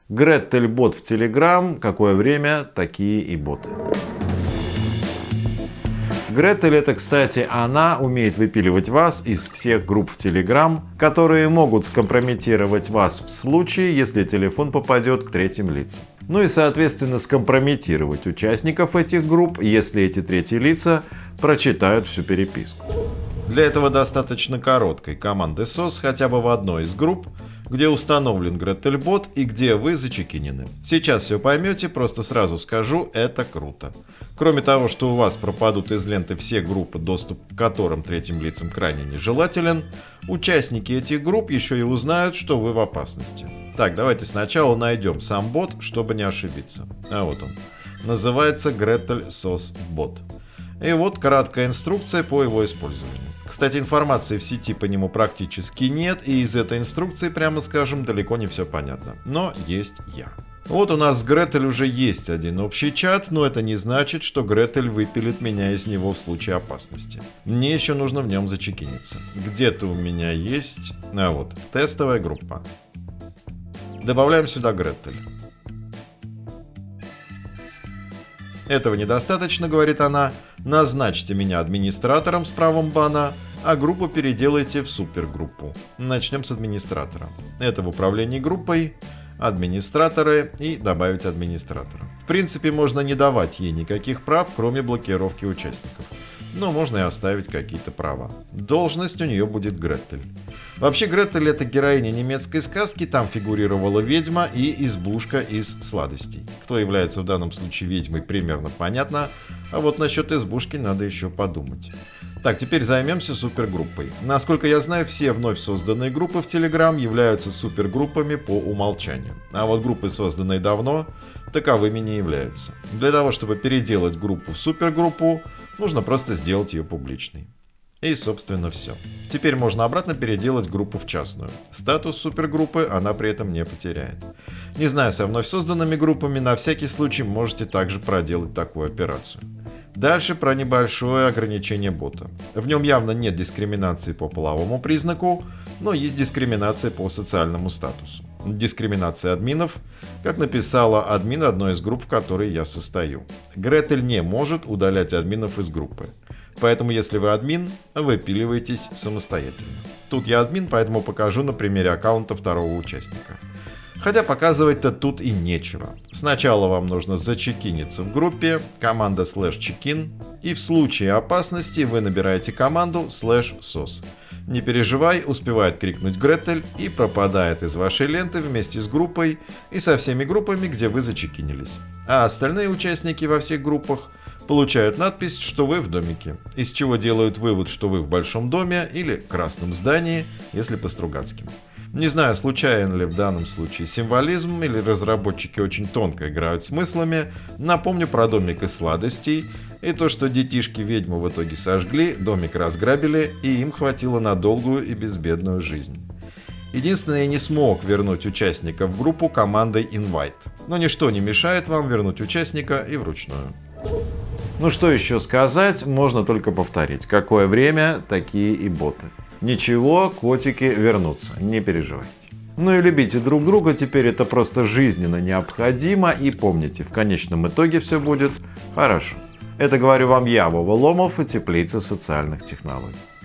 Гретель-бот в Telegram, какое время, такие и боты. Гретель — это, кстати, она умеет выпиливать вас из всех групп в Telegram, которые могут скомпрометировать вас в случае, если телефон попадет к третьим лицам. Ну и, соответственно, скомпрометировать участников этих групп, если эти третьи лица прочитают всю переписку. Для этого достаточно короткой команды SOS хотя бы в одной из групп, где установлен Гретель-бот и где вы зачекинены. Сейчас все поймете, просто сразу скажу, это круто. Кроме того, что у вас пропадут из ленты все группы, доступ к которым третьим лицам крайне нежелателен, участники этих групп еще и узнают, что вы в опасности. Так, давайте сначала найдем сам бот, чтобы не ошибиться. А вот он. Называется Gretel SOS бот. И вот краткая инструкция по его использованию. Кстати, информации в сети по нему практически нет, и из этой инструкции, прямо скажем, далеко не все понятно. Но есть я. Вот у нас с Гретель уже есть один общий чат, но это не значит, что Гретель выпилит меня из него в случае опасности. Мне еще нужно в нем зачекиниться. Где-то у меня есть... А вот, тестовая группа. Добавляем сюда Гретель. Этого недостаточно, говорит она. Назначьте меня администратором с правом бана, а группу переделайте в супергруппу. Начнем с администратора. Это в управлении группой, администраторы и добавить администратора. В принципе, можно не давать ей никаких прав, кроме блокировки участников. Но можно и оставить какие-то права. Должность у нее будет Гретель. Вообще, Гретель — это героиня немецкой сказки, там фигурировала ведьма и избушка из сладостей. Кто является в данном случае ведьмой, примерно понятно, а вот насчет избушки надо еще подумать. Так, теперь займемся супергруппой. Насколько я знаю, все вновь созданные группы в Telegram являются супергруппами по умолчанию. А вот группы, созданные давно, таковыми не являются. Для того, чтобы переделать группу в супергруппу, нужно просто сделать ее публичной. И, собственно, все. Теперь можно обратно переделать группу в частную. Статус супергруппы она при этом не потеряет. Не знаю, со вновь созданными группами, на всякий случай можете также проделать такую операцию. Дальше про небольшое ограничение бота. В нем явно нет дискриминации по половому признаку, но есть дискриминация по социальному статусу. Дискриминация админов, как написала админ одной из групп, в которой я состою. Гретель не может удалять админов из группы. Поэтому, если вы админ, выпиливаетесь самостоятельно. Тут я админ, поэтому покажу на примере аккаунта второго участника. Хотя показывать-то тут и нечего. Сначала вам нужно зачекиниться в группе, команда /check-in, и в случае опасности вы набираете команду /sos. Не переживай, успевает крикнуть Гретель и пропадает из вашей ленты вместе с группой и со всеми группами, где вы зачекинились. А остальные участники во всех группах получают надпись, что вы в домике, из чего делают вывод, что вы в большом доме или красном здании, если по-стругацки. Не знаю, случайен ли в данном случае символизм или разработчики очень тонко играют смыслами. Напомню про домик из сладостей и то, что детишки ведьму в итоге сожгли, домик разграбили и им хватило на долгую и безбедную жизнь. Единственное, я не смог вернуть участника в группу командой Invite. Но ничто не мешает вам вернуть участника и вручную. Ну что еще сказать, можно только повторить. Какое время, такие и боты. Ничего, котики вернутся, не переживайте. Ну и любите друг друга, теперь это просто жизненно необходимо. И помните, в конечном итоге все будет хорошо. Это говорю вам я, Вова Ломов и Теплица социальных технологий.